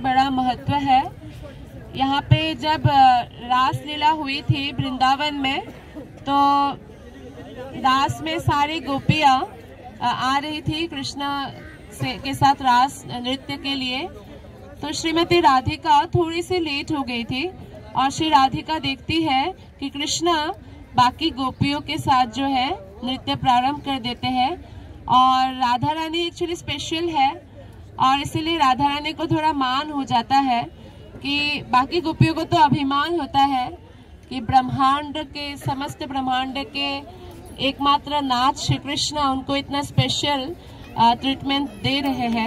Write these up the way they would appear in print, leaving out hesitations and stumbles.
बड़ा महत्व है। यहाँ पे जब रास लीला हुई थी वृंदावन में, तो रास में सारी गोपियाँ आ रही थी कृष्ण के साथ रास नृत्य के लिए। तो श्रीमती राधिका थोड़ी सी लेट हो गई थी और श्री राधिका देखती है कि कृष्ण बाकी गोपियों के साथ जो है नृत्य प्रारंभ कर देते हैं। और राधा रानी एक्चुअली स्पेशल है और इसीलिए राधा रानी को थोड़ा मान हो जाता है कि बाकी गोपियों को तो अभिमान होता है कि ब्रह्मांड के, समस्त ब्रह्मांड के एकमात्र नाथ श्री कृष्ण उनको इतना स्पेशल ट्रीटमेंट दे रहे हैं।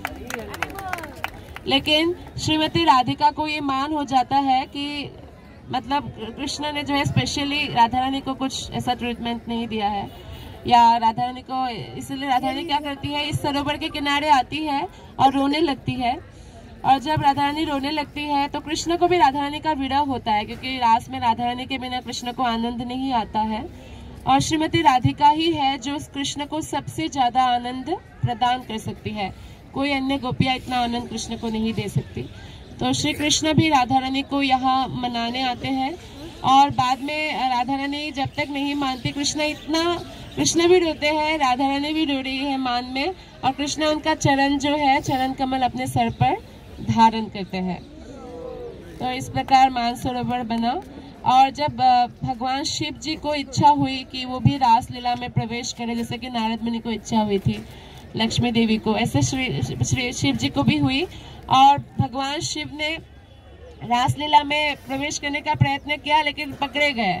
लेकिन श्रीमती राधिका को ये मान हो जाता है कि मतलब कृष्ण ने जो है स्पेशली राधा रानी को कुछ ऐसा ट्रीटमेंट नहीं दिया है, या राधा रानी को, इसलिए राधा रानी क्या करती है, इस सरोवर के किनारे आती है और रोने लगती है। और जब राधा रानी रोने लगती है तो कृष्ण को भी राधा रानी का विरह होता है, क्योंकि रास में राधा रानी के बिना कृष्ण को आनंद नहीं आता है। और श्रीमती राधिका ही है जो कृष्ण को सबसे ज्यादा आनंद प्रदान कर सकती है। कोई अन्य गोपियां इतना आनंद कृष्ण को नहीं दे सकती। तो श्री कृष्ण भी राधा रानी को यहाँ मनाने आते हैं और बाद में राधा रानी जब तक नहीं मानती, कृष्ण भी रोते हैं, राधा रानी भी रो रही है मान में, और कृष्ण उनका चरण जो है, चरण कमल अपने सर पर धारण करते हैं। तो इस प्रकार मान सरोवर बना। और जब भगवान शिव जी को इच्छा हुई कि वो भी रास लीला में प्रवेश करें, जैसे कि नारद मुनि को इच्छा हुई थी लक्ष्मी देवी को, ऐसे श्री शिव जी को भी हुई। और भगवान शिव ने रास लीला में प्रवेश करने का प्रयत्न किया लेकिन पकड़े गए।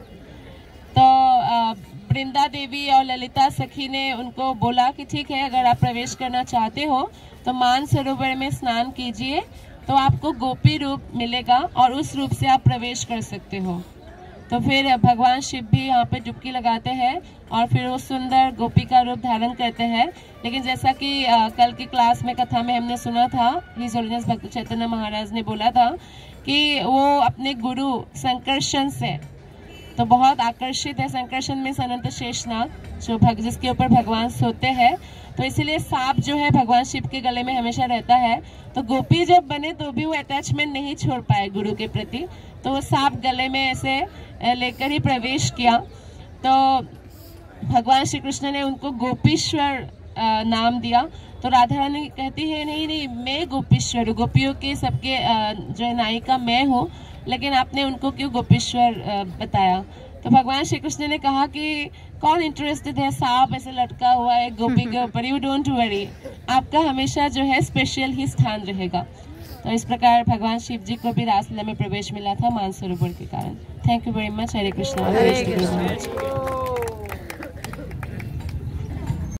तो वृंदा देवी और ललिता सखी ने उनको बोला कि ठीक है, अगर आप प्रवेश करना चाहते हो तो मान सरोवर में स्नान कीजिए, तो आपको गोपी रूप मिलेगा और उस रूप से आप प्रवेश कर सकते हो। तो फिर भगवान शिव भी यहाँ पे डुबकी लगाते हैं और फिर वो सुंदर गोपी का रूप धारण करते हैं। लेकिन जैसा कि कल की क्लास में कथा में हमने सुना था, हिज होलीनेस भक्त चैतन्य महाराज ने बोला था कि वो अपने गुरु संकर्षण से तो बहुत आकर्षित है। संकर्षण में अनंत शेषनाग जो जिसके ऊपर भगवान सोते हैं, तो इसीलिए सांप जो है भगवान शिव के गले में हमेशा रहता है। तो गोपी जब बने तो भी वो अटैचमेंट नहीं छोड़ पाए गुरु के प्रति, तो वो सांप गले में ऐसे लेकर ही प्रवेश किया। तो भगवान श्री कृष्ण ने उनको गोपीश्वर नाम दिया। तो राधा रानी कहती है नहीं, मैं गोपीश्वर हूँ, गोपियों के सबके जो है नायिका मैं हूँ, लेकिन आपने उनको क्यों गोपीश्वर बताया। तो भगवान श्री कृष्ण ने कहा कि कौन इंटरेस्टेड है, सांप ऐसे लटका हुआ है गोपी के ऊपर, यू डोंट वरी, आपका हमेशा जो है स्पेशल ही स्थान रहेगा। तो इस प्रकार भगवान शिव जी को भी रासलीला में प्रवेश मिला था मान सरोवर के कारण। Thank you very much. Hare Krishna.